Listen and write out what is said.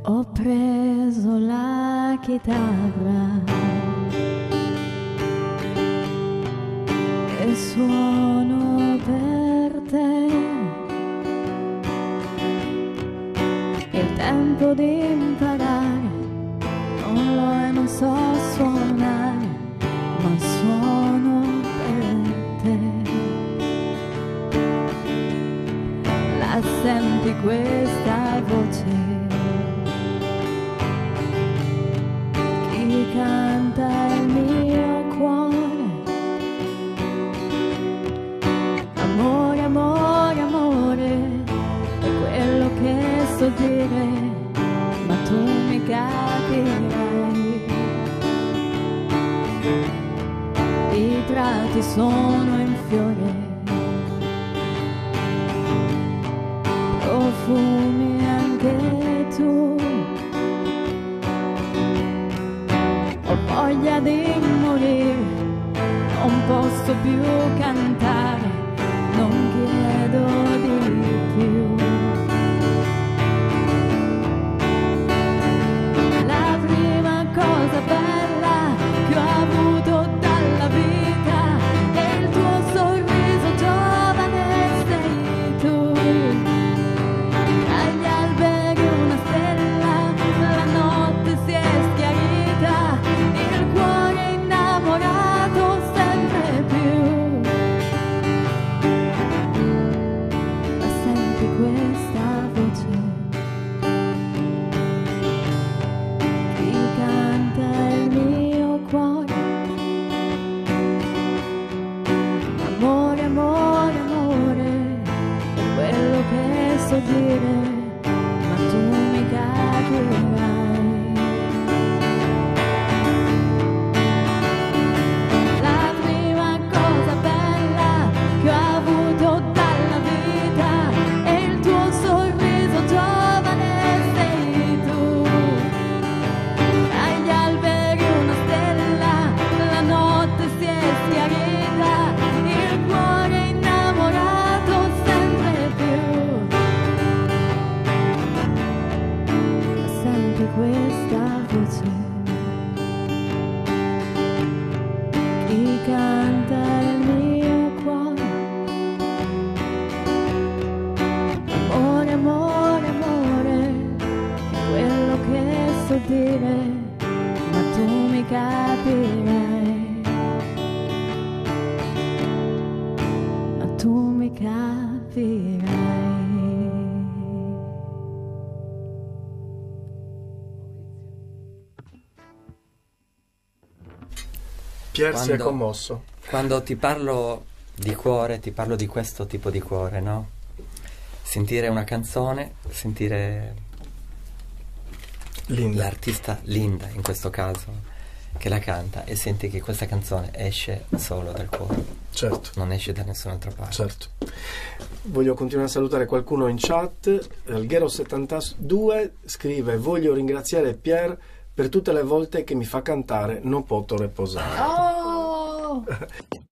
Ho preso la chitarra e suono per te. Il tempo di imparare non lo è, non so suonare, ma suono per te. La senti questa voce? Chi canta il mio cuore? Amore, amore, amore, è quello che so dire, ma tu mi capirai. I prati sono in fiore, profumi anche tu. Ho voglia di morire, non posso più cantare, non chiedo di più. La prima cosa bella che ho avuto dalla vita è il tuo sorriso giovane, sei tu. Agli alberi una stella, la notte si è schiarita, il cuore innamorato sempre più. Ma senti questa voce? Chi canta il mio cuore? Amore, amore, amore, è quello che so dire, ma tu mi capirai. La prima cosa bella che ho avuto dalla vita è il tuo sorriso giovane, sei tu. Agli alberi una stella, la notte si è schiarita, il cuore innamorato sempre più. Ma senti questa voce? Chi canta il mio cuore? Amore, amore, amore, è quello che so dire, ma tu mi capirai. Ma tu mi capirai. Pier si è Quando- commosso. Quando ti parlo di cuore, ti parlo di questo tipo di cuore, no? Sentire una canzone, sentire Linda. l'artista Linda, in questo caso, che la canta e senti che questa canzone esce solo dal cuore, Certo, non esce da nessun'altra parte. certo. Voglio continuare a salutare qualcuno in chat. Alghero72 scrive: voglio ringraziare Pier per tutte le volte che mi fa cantare Non poto reposare. Oh!